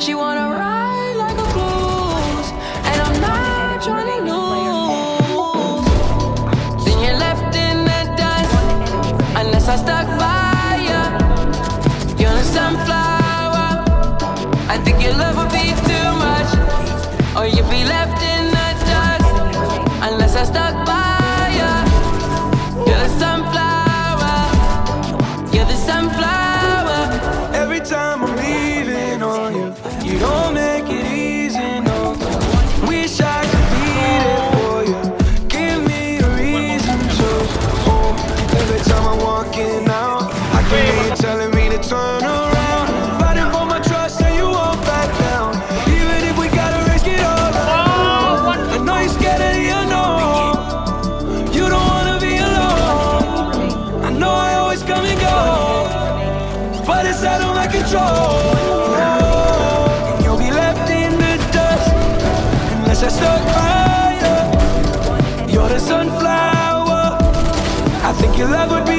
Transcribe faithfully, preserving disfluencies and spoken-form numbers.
she wanna ride like a cruise, and I'm not trying to lose. Then you're left in the dust, unless I stuck by ya. You're a sunflower, I think your love would be too much, or you'd be left in the dust, unless I stuck by ya. You're the sunflower, you're the sunflower. Every time I'm leaving on you, you don't make it easy, no. Wish I could be there for you, give me a reason to. Oh, every time I'm walking out, I can hear you telling me to turn around. Fighting for my trust and you won't back down. Even if we gotta risk it all out. I know you're scared of the unknown, you don't wanna be alone. I know I always come and go, but it's out of my control. And you'll be left in the dust, unless I stuck by you. You're the sunflower, I think your love would be